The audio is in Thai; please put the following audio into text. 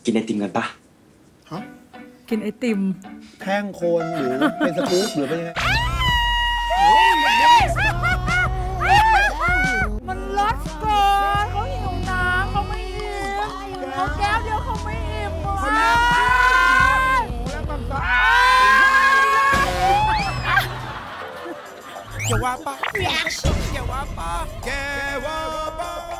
กินไอติมกันปะฮะกินไอติมแท่งโคนหรือเป็นสกู๊ปหรือเป็นยังไงมันรสเกินเขาหิวน้ำเขาไม่อิ่มเขาแก้วเดียวเขาไม่อิ่มอย่าว่าปะอย่าว่าปะ